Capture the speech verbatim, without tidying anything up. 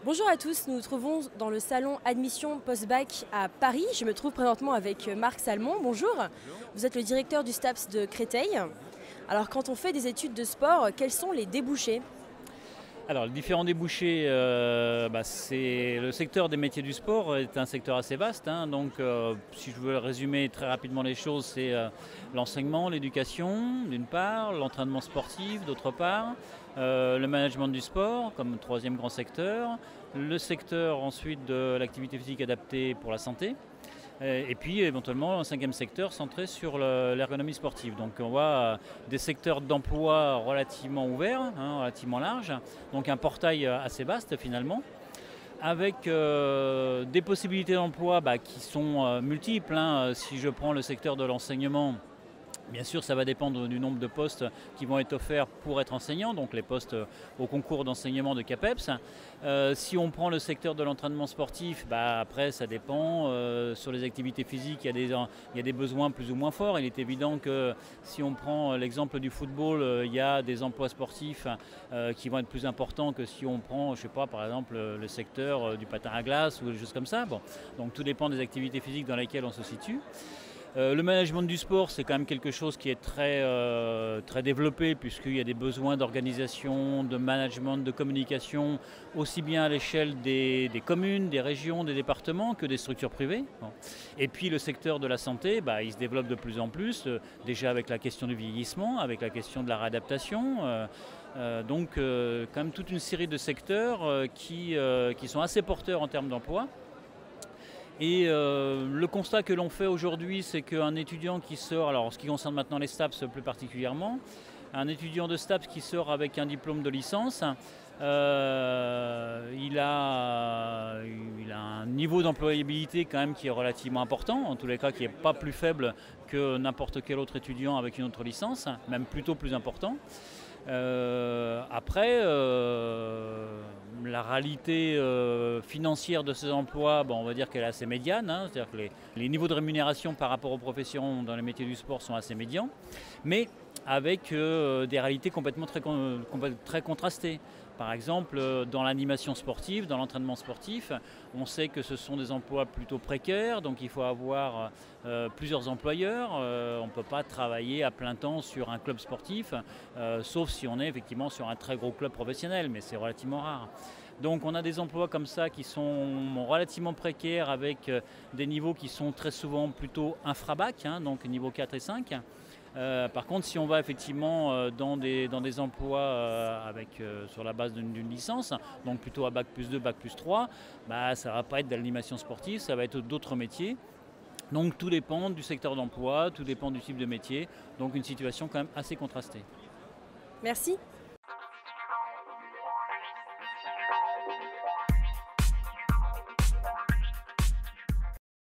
Bonjour à tous, nous nous trouvons dans le salon Admission Post-Bac à Paris. Je me trouve présentement avec Marc Salmon. Bonjour. Bonjour. Vous êtes le directeur du STAPS de Créteil. Alors quand on fait des études de sport, quels sont les débouchés? Alors, les différents débouchés, euh, bah, c'est le secteur des métiers du sport est un secteur assez vaste. Hein, donc, euh, si je veux résumer très rapidement les choses, c'est euh, l'enseignement, l'éducation, d'une part, l'entraînement sportif, d'autre part, euh, le management du sport comme troisième grand secteur, le secteur ensuite de l'activité physique adaptée pour la santé. Et puis éventuellement un cinquième secteur centré sur l'ergonomie sportive. Donc on voit des secteurs d'emploi relativement ouverts, hein, relativement larges, donc un portail assez vaste finalement, avec euh, des possibilités d'emploi bah, qui sont euh, multiples. Hein. Si je prends le secteur de l'enseignement, bien sûr, ça va dépendre du nombre de postes qui vont être offerts pour être enseignant, donc les postes au concours d'enseignement de CAPEPS. Euh, si on prend le secteur de l'entraînement sportif, bah après ça dépend. Euh, sur les activités physiques, il y, a des, il y a des besoins plus ou moins forts. Il est évident que si on prend l'exemple du football, euh, il y a des emplois sportifs euh, qui vont être plus importants que si on prend, je sais pas, par exemple le secteur du patin à glace ou des choses comme ça. Bon, donc tout dépend des activités physiques dans lesquelles on se situe. Euh, le management du sport, c'est quand même quelque chose qui est très, euh, très développé puisqu'il y a des besoins d'organisation, de management, de communication, aussi bien à l'échelle des, des communes, des régions, des départements que des structures privées. Bon. Et puis le secteur de la santé, bah, il se développe de plus en plus, euh, déjà avec la question du vieillissement, avec la question de la réadaptation. Euh, euh, donc euh, quand même toute une série de secteurs euh, qui, euh, qui sont assez porteurs en termes d'emploi. Et euh, le constat que l'on fait aujourd'hui, c'est qu'un étudiant qui sort, alors en ce qui concerne maintenant les STAPS plus particulièrement, un étudiant de STAPS qui sort avec un diplôme de licence, euh, il, a, il a un niveau d'employabilité quand même qui est relativement important, en tous les cas qui n'est pas plus faible que n'importe quel autre étudiant avec une autre licence, même plutôt plus important. Euh, après, euh, la réalité euh, financière de ces emplois, bon, on va dire qu'elle est assez médiane, hein, c'est-à-dire que les, les niveaux de rémunération par rapport aux professions dans les métiers du sport sont assez médians, mais avec euh, des réalités complètement très, très contrastées. Par exemple, dans l'animation sportive, dans l'entraînement sportif, on sait que ce sont des emplois plutôt précaires, donc il faut avoir euh, plusieurs employeurs. Euh, on ne peut pas travailler à plein temps sur un club sportif, euh, sauf si on est effectivement sur un très gros club professionnel, mais c'est relativement rare. Donc on a des emplois comme ça qui sont relativement précaires avec des niveaux qui sont très souvent plutôt infra-bac, hein, donc niveau quatre et cinq. Euh, par contre, si on va effectivement euh, dans, des, dans des emplois euh, avec, euh, sur la base d'une licence, donc plutôt à bac plus deux, bac plus trois, bah, ça ne va pas être de l'animation sportive, ça va être d'autres métiers. Donc tout dépend du secteur d'emploi, tout dépend du type de métier, donc une situation quand même assez contrastée. Merci.